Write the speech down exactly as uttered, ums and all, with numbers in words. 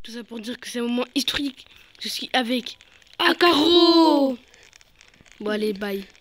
Tout ça pour dire que c'est un moment historique. Je suis avec Akaro. Bon allez, bye.